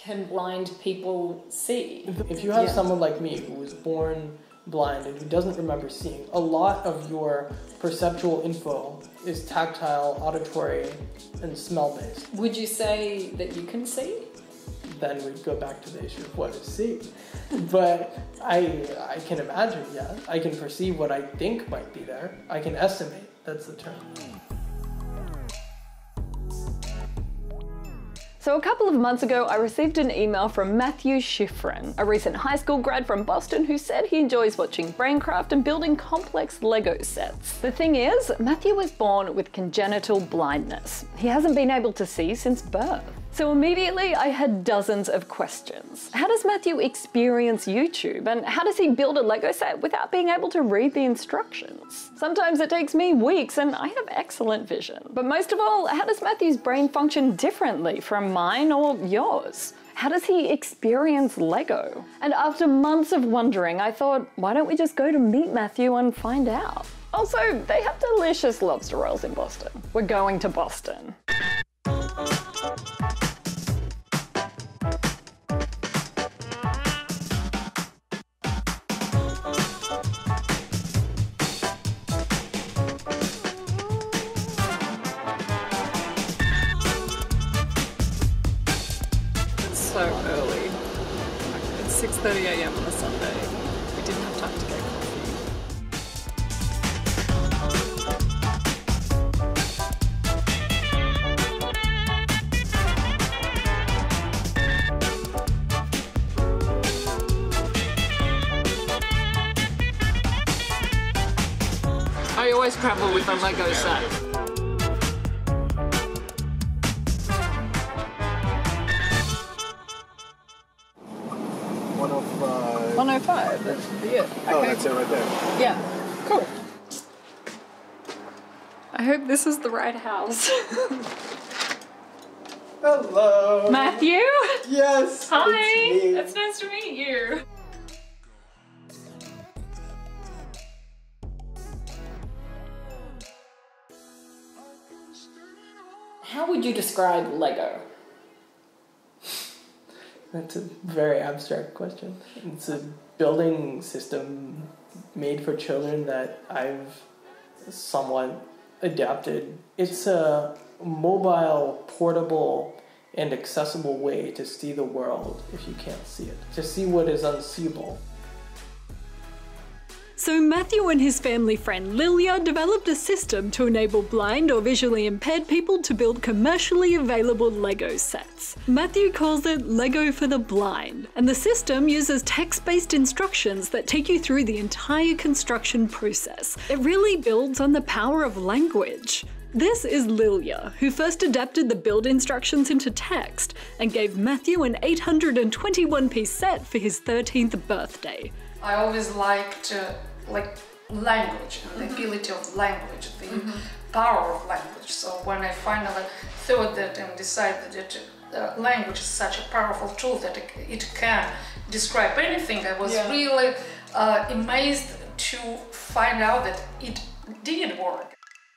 can blind people see? If you have someone like me who was born blind and who doesn't remember seeing, a lot of your perceptual info is tactile, auditory, and smell-based. Would you say that you can see? Then we go back to the issue of what is seeing. But I can imagine, yeah. I can perceive what I think might be there. I can estimate, that's the term. So a couple of months ago, I received an email from Matthew Schifrin, a recent high school grad from Boston who said he enjoys watching Braincraft and building complex Lego sets. The thing is, Matthew was born with congenital blindness. He hasn't been able to see since birth. So immediately I had dozens of questions. How does Matthew experience YouTube? And how does he build a Lego set without being able to read the instructions? Sometimes it takes me weeks and I have excellent vision. But most of all, how does Matthew's brain function differently from mine or yours? How does he experience Lego? And after months of wondering, I thought, why don't we just go to meet Matthew and find out? Also, they have delicious lobster rolls in Boston. We're going to Boston. So early. It's 6:30 a.m. on a Sunday. We didn't have time to get coffee. I always travel with a Lego set. 105, that should be it. Oh, Okay. that's it right there. Yeah, cool. I hope this is the right house. Hello. Matthew? Yes. Hi, It's me. it's nice to meet you. How would you describe Lego? That's a very abstract question. It's a building system made for children that I've somewhat adapted. It's a mobile, portable, and accessible way to see the world if you can't see it, to see what is unseeable. So Matthew and his family friend Lilia developed a system to enable blind or visually impaired people to build commercially available Lego sets. Matthew calls it Lego for the Blind, and the system uses text-based instructions that take you through the entire construction process. It really builds on the power of language. This is Lilia, who first adapted the build instructions into text and gave Matthew an 821-piece set for his 13th birthday. I always liked language, the ability of language, the power of language. So when I finally thought that and decided that language is such a powerful tool that it can describe anything, I was really amazed to find out that it did work.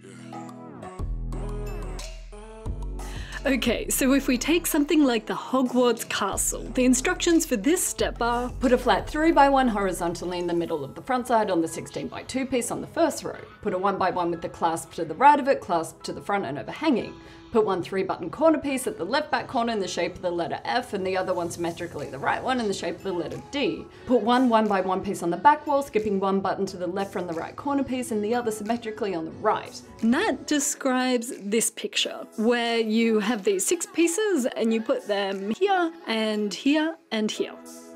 Okay, so if we take something like the Hogwarts castle, the instructions for this step are: Put a flat 3x1 horizontally in the middle of the front side on the 16x2 piece on the first row. Put a 1x1 with the clasp to the right of it, clasp to the front and overhanging. Put one 3-button corner piece at the left back corner in the shape of the letter F and the other one symmetrically the right one in the shape of the letter D. Put one 1x1 piece on the back wall, skipping one button to the left from the right corner piece and the other symmetrically on the right. And that describes this picture, where you have these 6 pieces and you put them here and here and here.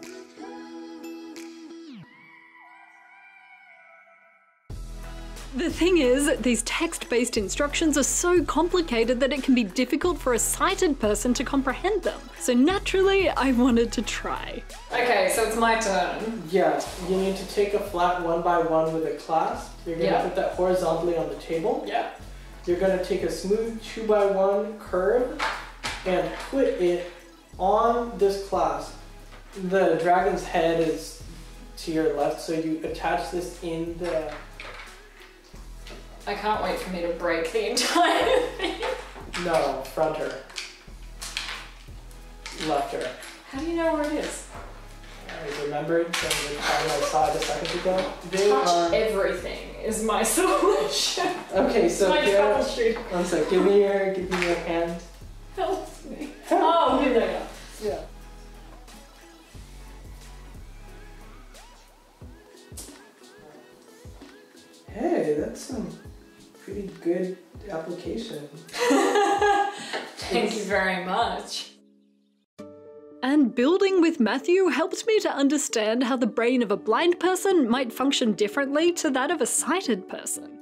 The thing is, these text-based instructions are so complicated that it can be difficult for a sighted person to comprehend them. So naturally, I wanted to try. Okay, so it's my turn. Yeah, you need to take a flat 1x1 with a clasp. You're going to put that horizontally on the table. Yeah. You're going to take a smooth 2x1 curve and put it on this clasp. The dragon's head is to your left, so you attach this in the... I can't wait for me to break the entire thing. No, fronter. Lefter. How do you know where it is? I remembered from the time I saw it a second ago. They Touch are... everything is my solution. Okay, so my here... troubleshooting. One sec, give me your hand. Help me. Oh, here they go. Yeah. Hey, that's some pretty good application. Thank you very much. And building with Matthew helped me to understand how the brain of a blind person might function differently to that of a sighted person.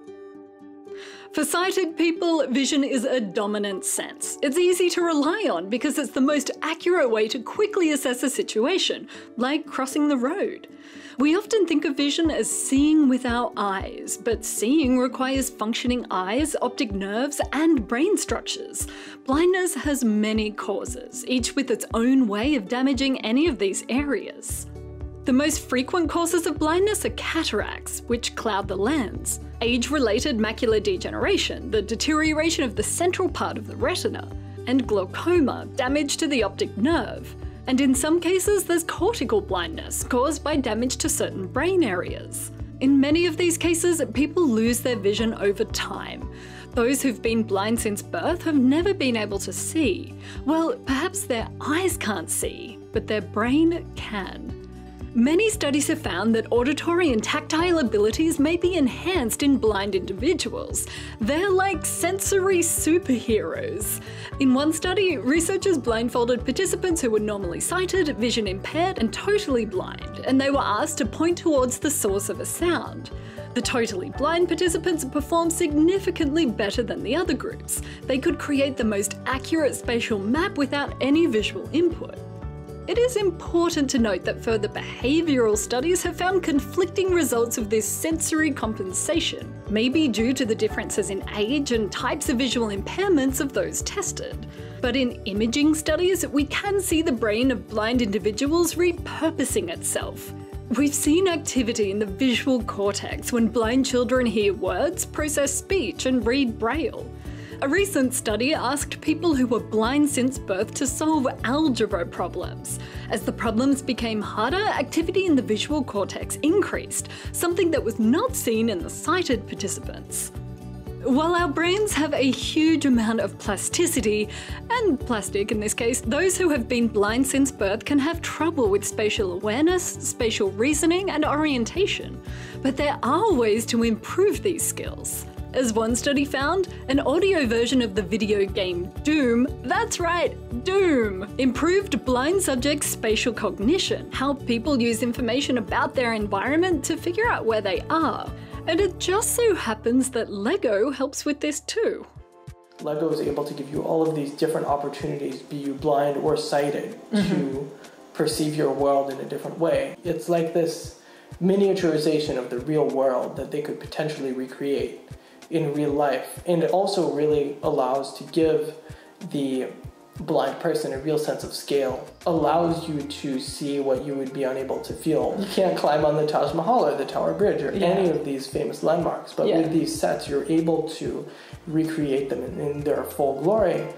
For sighted people, vision is a dominant sense. It's easy to rely on because it's the most accurate way to quickly assess a situation, like crossing the road. We often think of vision as seeing with our eyes, but seeing requires functioning eyes, optic nerves, and brain structures. Blindness has many causes, each with its own way of damaging any of these areas. The most frequent causes of blindness are cataracts, which cloud the lens, age-related macular degeneration, the deterioration of the central part of the retina, and glaucoma, damage to the optic nerve. And in some cases, there's cortical blindness, caused by damage to certain brain areas. In many of these cases, people lose their vision over time. Those who've been blind since birth have never been able to see. Well, perhaps their eyes can't see, but their brain can. Many studies have found that auditory and tactile abilities may be enhanced in blind individuals. They're like sensory superheroes. In one study, researchers blindfolded participants who were normally sighted, vision impaired, and totally blind, and they were asked to point towards the source of a sound. The totally blind participants performed significantly better than the other groups. They could create the most accurate spatial map without any visual input. It is important to note that further behavioural studies have found conflicting results of this sensory compensation, maybe due to the differences in age and types of visual impairments of those tested. But in imaging studies, we can see the brain of blind individuals repurposing itself. We've seen activity in the visual cortex when blind children hear words, process speech, and read Braille. A recent study asked people who were blind since birth to solve algebra problems. As the problems became harder, activity in the visual cortex increased, something that was not seen in the sighted participants. While our brains have a huge amount of plasticity, and plastic in this case, those who have been blind since birth can have trouble with spatial awareness, spatial reasoning, and orientation. But there are ways to improve these skills. As one study found, an audio version of the video game Doom, that's right, Doom, improved blind subjects' spatial cognition, how people use information about their environment to figure out where they are. And it just so happens that LEGO helps with this too. LEGO is able to give you all of these different opportunities, be you blind or sighted, to perceive your world in a different way. It's like this miniaturization of the real world that they could potentially recreate in real life, and it also really allows to give the blind person a real sense of scale, allows you to see what you would be unable to feel. You can't climb on the Taj Mahal or the Tower Bridge or any of these famous landmarks, but with these sets you're able to recreate them in their full glory.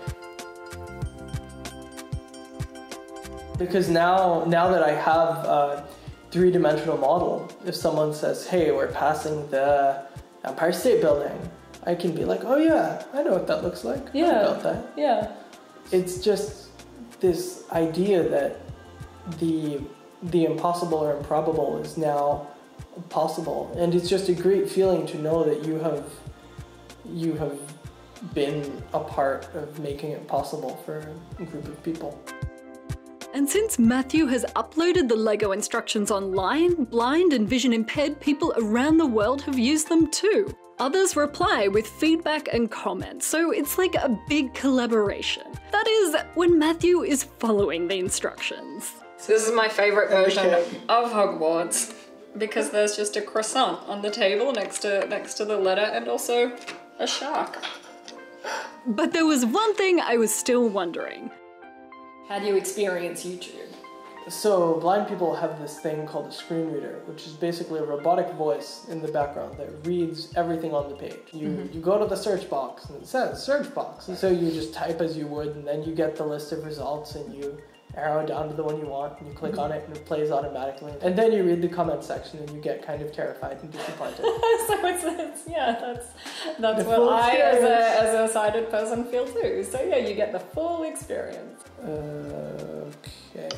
Because now that I have a three-dimensional model, if someone says, hey, we're passing the Empire State Building, I can be like, oh yeah, I know what that looks like. Yeah. I about that. Yeah. It's just this idea that the impossible or improbable is now possible, and it's just a great feeling to know that you have been a part of making it possible for a group of people. And since Matthew has uploaded the LEGO instructions online, blind and vision impaired people around the world have used them too. Others reply with feedback and comments, so it's like a big collaboration. That is, when Matthew is following the instructions. So this is my favourite version of Hogwarts, because there's just a croissant on the table next to the letter, and also a shark. But there was one thing I was still wondering. How do you experience YouTube? So blind people have this thing called a screen reader, which is basically a robotic voice in the background that reads everything on the page. You go to the search box and it says search box. And so you just type as you would, and then you get the list of results and you arrow down to the one you want, and you click on it, and it plays automatically. And then you read the comment section, and you get kind of terrified and disappointed. So that's what I, as a sighted person, feel too. So yeah, you get the full experience. Okay.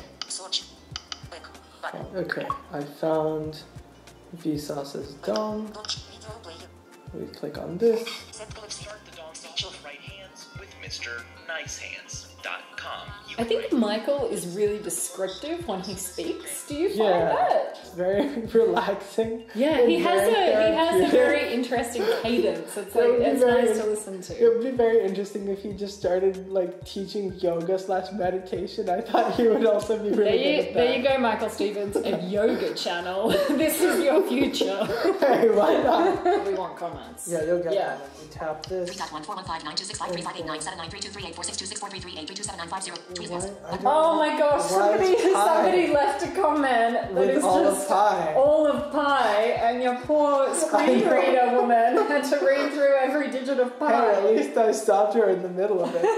Okay, I found Vsauce's dong. We click on this. Start the dong speech of right hands with MrNiceHands.com. I think Michael is really descriptive when he speaks. Do you find Yeah, that? it's very relaxing. Yeah, he has a therapeutic. very interesting cadence. It's like it's nice to listen It to. would be very interesting if he just started like teaching yoga/meditation. I thought he would also be really good at that. There you go, Michael Stevens, a yoga channel. This is your future. Hey, why not? We want comments. Yeah, you'll get Yeah. that. You tap this. 3.14592653589323846264338327950. Oh my gosh, Why is somebody pie? left a comment that With is all just of pie. all of pie, and your poor screen reader woman had to read through every digit of Hey, at pie. least I stopped her in the middle of it.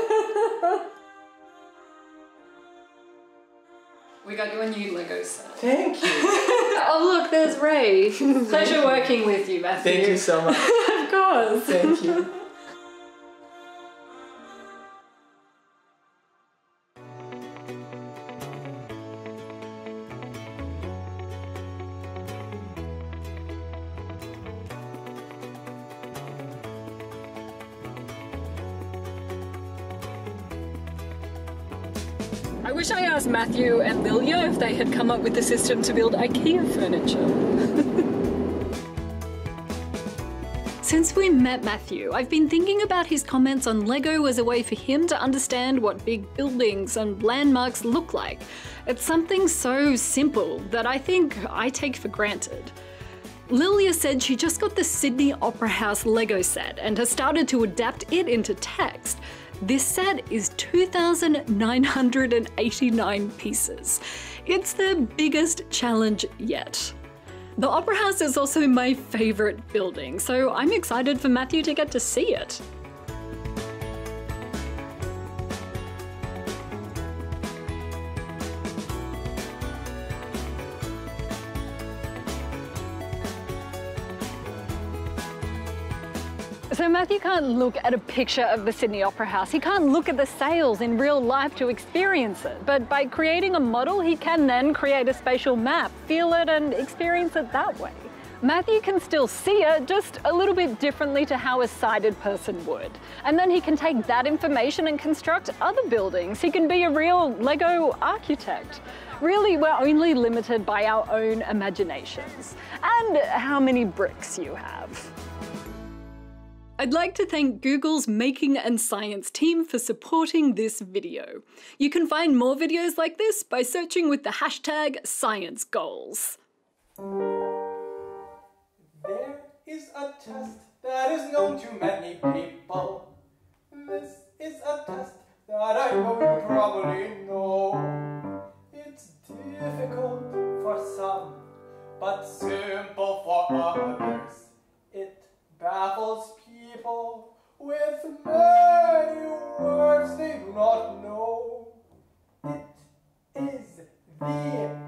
We got you a new Lego set. Thank you. Oh look, there's Ray. Pleasure working with you, Matthew. Thank you so much. Of course. Thank you. I wish I asked Matthew and Lilia if they had come up with the system to build IKEA furniture. Since we met Matthew, I've been thinking about his comments on Lego as a way for him to understand what big buildings and landmarks look like. It's something so simple that I think I take for granted. Lilia said she just got the Sydney Opera House Lego set and has started to adapt it into text. This set is 2,989 pieces. It's the biggest challenge yet. The Opera House is also my favourite building, so I'm excited for Matthew to get to see it. So Matthew can't look at a picture of the Sydney Opera House. He can't look at the sails in real life to experience it. But by creating a model, he can then create a spatial map, feel it and experience it that way. Matthew can still see it, just a little bit differently to how a sighted person would. And then he can take that information and construct other buildings. He can be a real Lego architect. Really, we're only limited by our own imaginations and how many bricks you have. I'd like to thank Google's Making and Science team for supporting this video. You can find more videos like this by searching with the hashtag ScienceGoals. There is a test that is known to many people. This is a test that I know you probably know. It's difficult for some, but simple for others. It baffles people with many words they do not know. It is the